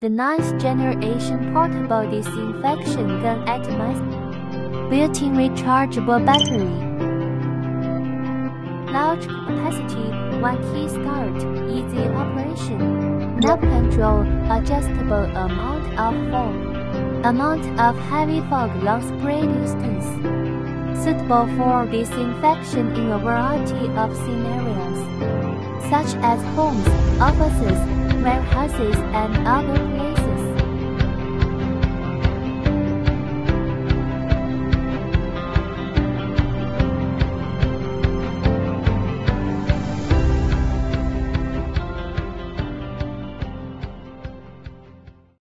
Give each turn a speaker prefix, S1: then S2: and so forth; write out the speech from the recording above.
S1: the 9th generation portable disinfection gun atomizer. Built-in rechargeable battery. Large capacity, one key start, easy operation. Knob control, adjustable amount of heavy fog, long spray distance. Suitable for disinfection in a variety of scenarios, such as homes, offices, warehouses, and other places.